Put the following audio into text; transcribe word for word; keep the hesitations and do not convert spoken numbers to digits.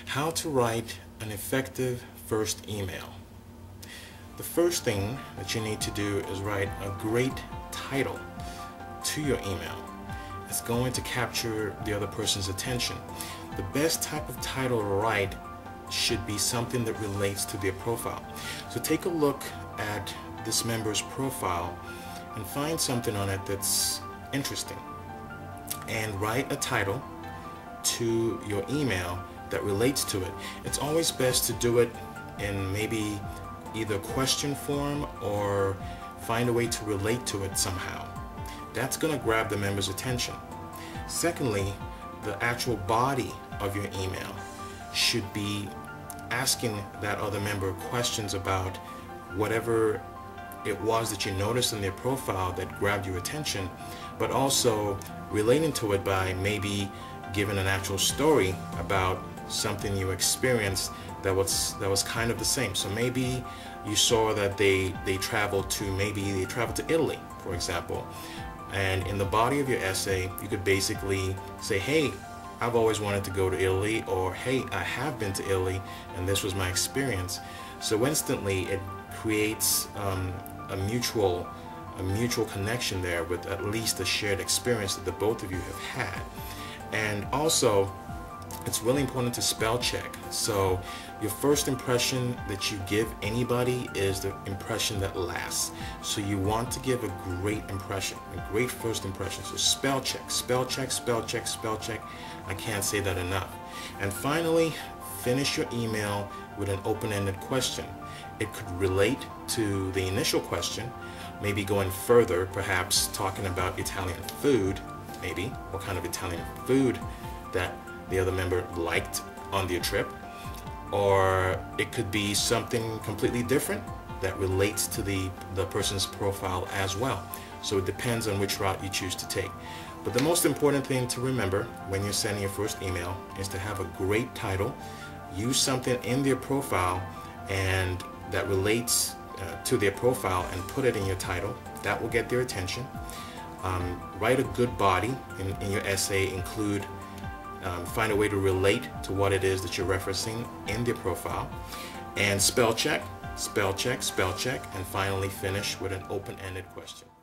How to write an effective first email. The first thing that you need to do is write a great title to your email. It's going to capture the other person's attention. The best type of title to write should be something that relates to their profile. So take a look at this member's profile and find something on it that's interesting, and write a title to your email that relates to it. It's always best to do it in maybe either question form or find a way to relate to it somehow. That's going to grab the member's attention. Secondly, the actual body of your email should be asking that other member questions about whatever it was that you noticed in their profile that grabbed your attention, but also relating to it by maybe giving an actual story about something you experienced that was that was kind of the same. So maybe you saw that they they traveled to maybe they traveled to Italy, for example, and in the body of your essay you could basically say, hey, I've always wanted to go to Italy, or hey, I have been to Italy and this was my experience. So instantly it creates um, a mutual a mutual connection there with at least a shared experience that the both of you have had. And also, it's really important to spell check. So your first impression that you give anybody is the impression that lasts. So you want to give a great impression, a great first impression. So spell check, spell check, spell check, spell check. I can't say that enough. And finally, finish your email with an open-ended question. It could relate to the initial question, maybe going further, perhaps talking about Italian food, maybe what kind of Italian food that the other member liked on their trip, or it could be something completely different that relates to the, the person's profile as well. So it depends on which route you choose to take. But the most important thing to remember when you're sending your first email is to have a great title, use something in their profile and that relates uh, to their profile and put it in your title. That will get their attention. Um, write a good body in, in your essay, include Um, find a way to relate to what it is that you're referencing in their profile, and spell check, spell check, spell check, and finally finish with an open-ended question.